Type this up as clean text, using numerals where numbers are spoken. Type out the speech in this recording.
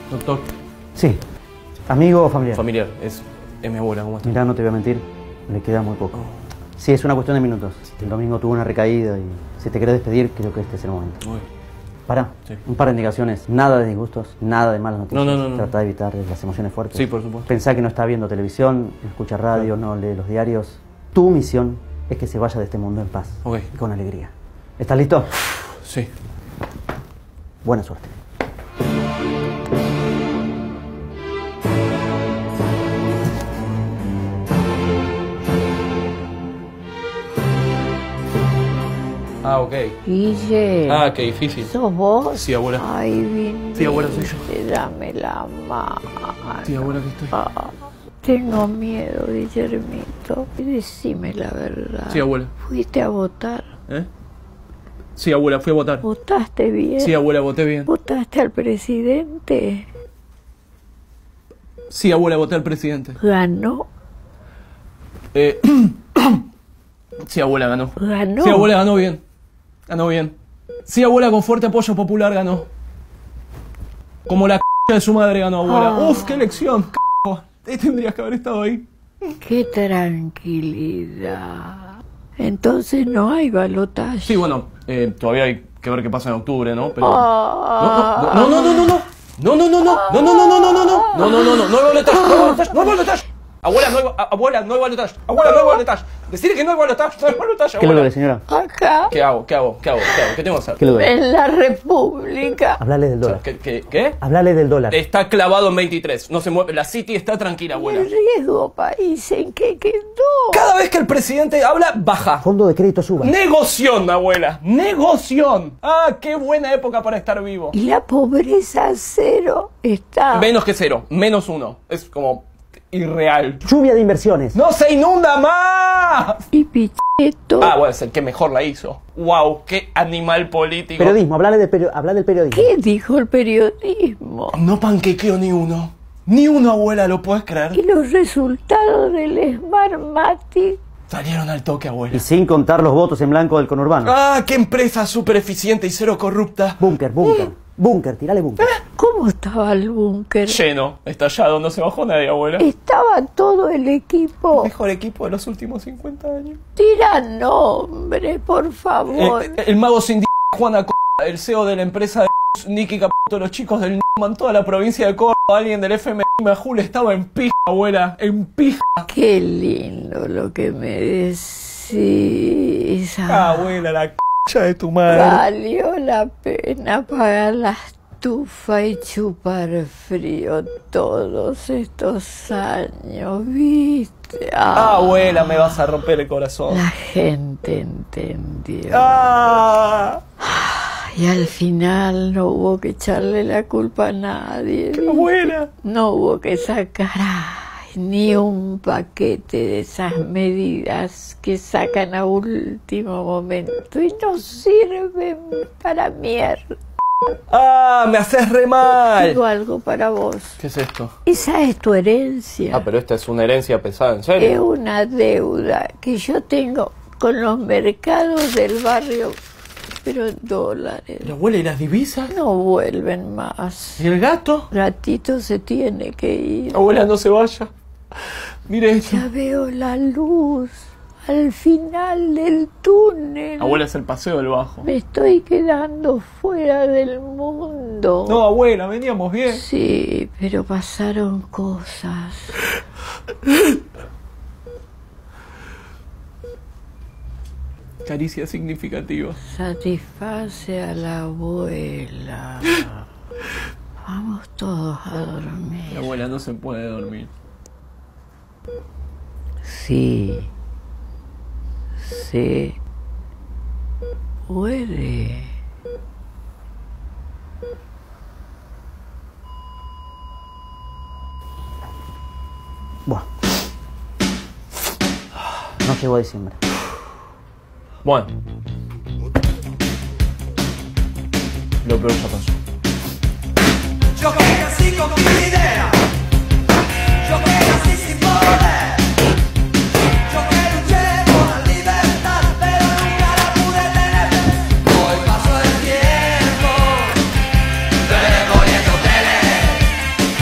Doctor. Sí. ¿Amigo o familiar? Familiar, es mi abuela, ¿cómo está? Mirá, no te voy a mentir, le queda muy poco. Sí, es una cuestión de minutos. El domingo tuvo una recaída y si te querés despedir, creo que este es el momento. Uy. Pará, Sí. un par de indicaciones, nada de disgustos, nada de malas noticias. No. Trata de evitar las emociones fuertes. Sí, por supuesto. Pensá que no está viendo televisión, no escucha radio, no lee los diarios. Tu misión es que se vaya de este mundo en paz Ok. y con alegría. ¿Estás listo? Sí. Buena suerte. Ah, ok. Guille. Ah, qué difícil. ¿Sos vos? Sí, abuela. Ay, vine. Sí, abuela, soy yo. Dame la mano. Sí, abuela, aquí estoy. Tengo miedo, Guillermito. Decime la verdad. Sí, abuela. ¿Fuiste a votar? ¿Eh? Sí, abuela, fui a votar. ¿Votaste bien? Sí, abuela, voté bien. ¿Votaste al presidente? Sí, abuela, voté al presidente. ¿Ganó? Sí, abuela, ganó. ¿Ganó? Sí, abuela, ganó bien. Ganó bien. Sí, abuela, con fuerte apoyo popular ganó. Como la c*** de su madre ganó, abuela. Uf, qué elección, c***. Tendrías que haber estado ahí. ¡Qué tranquilidad! Entonces no hay balotaje. Sí, bueno, todavía hay que ver qué pasa en octubre, ¿no? Pero... Ah. No hay balotaje, no hay balotaje. Abuela, no hay balotaje. Abuela, no hay balotaje. Decirle que no hay balotaje, ¿Qué le abuela. duele, señora? Acá, ¿Qué hago? ¿Qué tengo que hacer? ¿Qué le duele? en la República. Hablale del dólar. ¿Qué? Hablale del dólar. Está clavado en 23, no se mueve. La City está tranquila, abuela. El riesgo país en que quedó. Cada vez que el presidente habla, baja. Fondo de crédito suba. Negoción, abuela. Negoción. Ah, qué buena época para estar vivo. Y la pobreza cero está. Menos que 0, -1. Es como irreal. Lluvia de inversiones. ¡No se inunda más! Y Pichetto. Ah, bueno, es el que mejor la hizo. ¡Wow! ¡Qué animal político! Periodismo, habla del periodismo. ¿Qué dijo el periodismo? No panquequeo ni uno. Ni uno, abuela, ¿lo puedes creer? Y los resultados del Smartmatic. Salieron al toque, abuela. Y sin contar los votos en blanco del conurbano. ¡Ah, qué empresa súper eficiente y cero corrupta! Búnker. Tirale búnker. ¿Cómo estaba el búnker? Lleno, estallado, no se bajó nadie, abuela. Estaba todo el equipo. Mejor equipo de los últimos 50 años. Tira nombre, por favor. El mago sin Juana C***, el CEO de la empresa de Nicky Caputo, los chicos del N***man, toda la provincia de Córdoba, alguien del FMI Majul estaba en pija, abuela, en pija. Qué lindo lo que me decís. Abuela, la c*** de tu madre. Valió la pena pagar la estufa y chupar frío todos estos años, ¿viste? Abuela, me vas a romper el corazón. La gente entendió. Y al final no hubo que echarle la culpa a nadie. Abuela. No hubo que sacar ni un paquete de esas medidas que sacan a último momento y no sirven para mierda. Me haces re mal. Tengo algo para vos. ¿Qué es esto? Esa es tu herencia. Pero esta es una herencia pesada, ¿en Es serio? una deuda que yo tengo con los mercados del barrio, pero en dólares. ¿Y abuela, y las divisas? No vuelven más. ¿Y el gato? Gatito se tiene que ir. Abuela, no se vaya. Mire esto. Ya veo la luz al final del túnel. Abuela, es el paseo del bajo. Me estoy quedando fuera del mundo. No, abuela, veníamos bien. Sí, pero pasaron cosas. Caricia significativa. Satisface a la abuela. Vamos todos a dormir. La abuela no se puede dormir. Sí. Se puede. Buah. No llegó a diciembre. Bueno. Lo peor ya pasó. Yo voy así conmigo.